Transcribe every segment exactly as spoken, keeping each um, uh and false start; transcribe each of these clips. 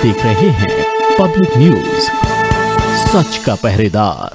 देख रहे हैं पब्लिक न्यूज, सच का पहरेदार।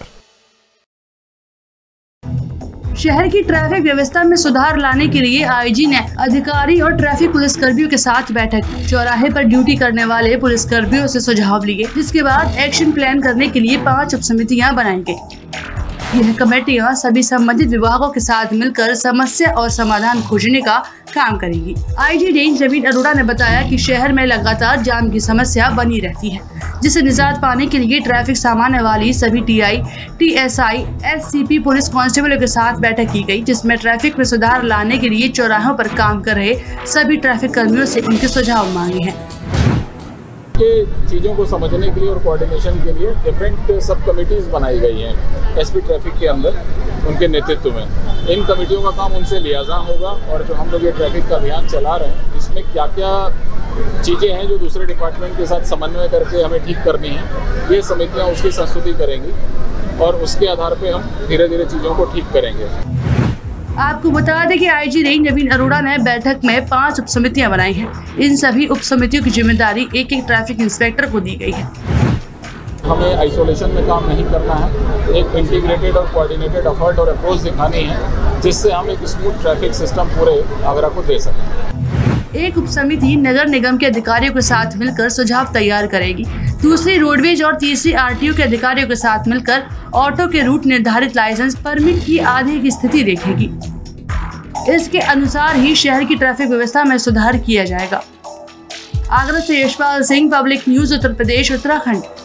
शहर की ट्रैफिक व्यवस्था में सुधार लाने के लिए आईजी ने अधिकारी और ट्रैफिक पुलिस कर्मियों के साथ बैठक की। चौराहे पर ड्यूटी करने वाले पुलिस कर्मियों से सुझाव लिए, जिसके बाद एक्शन प्लान करने के लिए पांच उप समितियाँ बनाई गयी। यह कमेटियां सभी संबंधित विभागों के साथ मिलकर समस्या और समाधान खोजने का काम करेंगी। आईजी रेंज नवीन अरोड़ा ने बताया कि शहर में लगातार जाम की समस्या बनी रहती है, जिसे निजात पाने के लिए ट्रैफिक सामान्य वाली सभी टीआई, टीएसआई, एससीपी पुलिस कांस्टेबलों के साथ बैठक की गई, जिसमें ट्रैफिक में सुधार लाने के लिए चौराहों पर काम कर रहे सभी ट्रैफिक कर्मियों से उनके सुझाव मांगे हैं। के चीज़ों को समझने के लिए और कोऑर्डिनेशन के लिए डिफरेंट सब कमिटीज़ बनाई गई हैं एसपी ट्रैफिक के अंदर, उनके नेतृत्व में। इन कमिटियों का काम उनसे लियाज़ा होगा और जो हम लोग ये ट्रैफिक का अभियान चला रहे हैं, इसमें क्या क्या चीज़ें हैं जो दूसरे डिपार्टमेंट के साथ समन्वय करके हमें ठीक करनी है, ये समितियाँ उसकी संस्तुति करेंगी और उसके आधार पर हम धीरे धीरे चीज़ों को ठीक करेंगे। आपको बता दें कि आईजी रेंज नवीन अरोड़ा ने बैठक में पांच उप समितियां बनाई हैं। इन सभी उप समितियों की जिम्मेदारी एक एक ट्रैफिक इंस्पेक्टर को दी गई है। हमें आइसोलेशन में काम नहीं करना है, एक इंटीग्रेटेड और कोऑर्डिनेटेड एफर्ट और अप्रोच दिखानी है, जिससे हम एक स्मूथ ट्रैफिक सिस्टम पूरे आगरा को दे सकें। एक उप समिति नगर निगम के अधिकारियों के साथ मिलकर सुझाव तैयार करेगी, दूसरी रोडवेज और तीसरी आरटीओ के अधिकारियों के साथ मिलकर ऑटो के रूट निर्धारित लाइसेंस परमिट की आधे की स्थिति देखेगी। इसके अनुसार ही शहर की ट्रैफिक व्यवस्था में सुधार किया जाएगा। आगरा से यशपाल सिंह, पब्लिक न्यूज, उत्तर प्रदेश, उत्तराखंड।